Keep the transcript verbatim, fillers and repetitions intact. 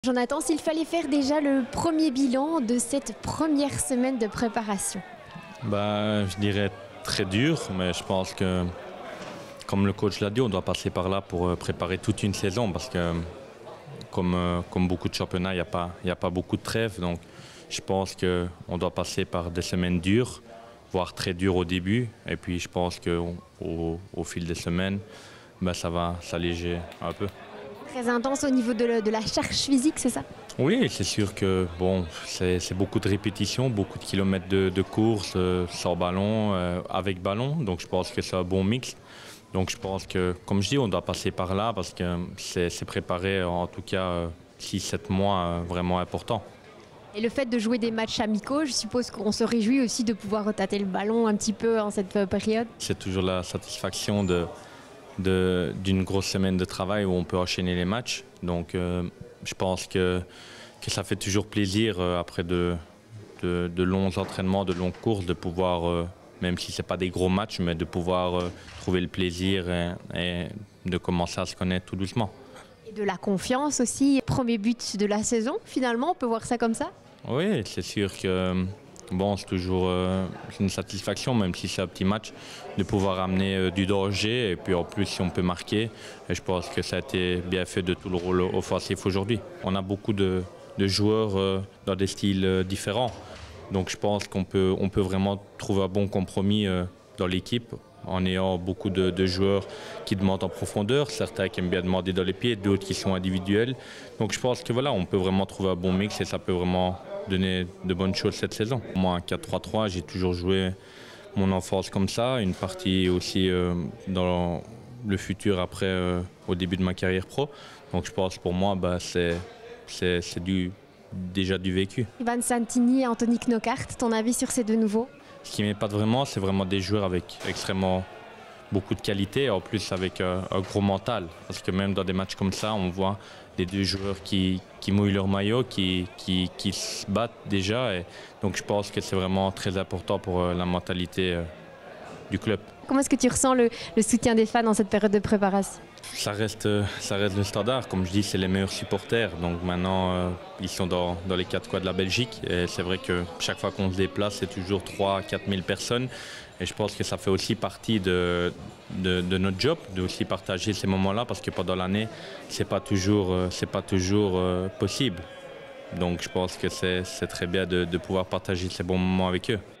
Jonathan, s'il fallait faire déjà le premier bilan de cette première semaine de préparation. Bah, je dirais très dur, mais je pense que, comme le coach l'a dit, on doit passer par là pour préparer toute une saison parce que, comme, comme beaucoup de championnats, il n'y a pas, il n'y a pas beaucoup de trêve. Donc, je pense qu'on doit passer par des semaines dures, voire très dures au début. Et puis, je pense qu'au au fil des semaines, bah, ça va s'alléger un peu. Très intense au niveau de, le, de la charge physique, c'est ça? Oui, c'est sûr que bon, c'est beaucoup de répétitions, beaucoup de kilomètres de, de course euh, sans ballon, euh, avec ballon. Donc je pense que c'est un bon mix. Donc je pense que, comme je dis, on doit passer par là parce que c'est préparé en tout cas euh, six sept mois euh, vraiment importants. Et le fait de jouer des matchs amicaux, je suppose qu'on se réjouit aussi de pouvoir retâter le ballon un petit peu en cette période? C'est toujours la satisfaction de d'une grosse semaine de travail où on peut enchaîner les matchs. Donc euh, je pense que, que ça fait toujours plaisir euh, après de, de, de longs entraînements, de longues courses, de pouvoir, euh, même si ce n'est pas des gros matchs, mais de pouvoir euh, trouver le plaisir et, et de commencer à se connaître tout doucement. Et de la confiance aussi, premier but de la saison finalement, on peut voir ça comme ça? Oui, c'est sûr que bon, c'est toujours euh, une satisfaction, même si c'est un petit match, de pouvoir amener euh, du danger. Et puis en plus, si on peut marquer, et je pense que ça a été bien fait de tout le rôle offensif aujourd'hui. On a beaucoup de, de joueurs euh, dans des styles euh, différents. Donc je pense qu'on peut, on peut vraiment trouver un bon compromis euh, dans l'équipe en ayant beaucoup de, de joueurs qui demandent en profondeur, certains qui aiment bien demander dans les pieds, d'autres qui sont individuels. Donc je pense que voilà, on peut vraiment trouver un bon mix et ça peut vraiment donner de bonnes choses cette saison. Moi, en quatre trois trois, j'ai toujours joué mon enfance comme ça, une partie aussi euh, dans le futur après, euh, au début de ma carrière pro. Donc je pense pour moi, bah, c'est du, déjà du vécu. Ivan Santini et Anthony Knockaert, ton avis sur ces deux nouveaux? Ce qui m'épate vraiment, c'est vraiment des joueurs avec extrêmement beaucoup de qualité, en plus avec un, un gros mental. Parce que même dans des matchs comme ça, on voit des deux joueurs qui, qui mouillent leur maillot, qui, qui, qui se battent déjà. Et donc je pense que c'est vraiment très important pour la mentalité du club. Comment est-ce que tu ressens le, le soutien des fans dans cette période de préparation? Ça reste, ça reste le standard. Comme je dis, c'est les meilleurs supporters. Donc maintenant, euh, ils sont dans, dans les quatre coins de la Belgique. Et c'est vrai que chaque fois qu'on se déplace, c'est toujours trois à quatre mille personnes. Et je pense que ça fait aussi partie de, de, de notre job, de aussi partager ces moments-là, parce que pendant l'année, ce n'est pas toujours, c'est pas toujours euh, possible. Donc je pense que c'est très bien de, de pouvoir partager ces bons moments avec eux.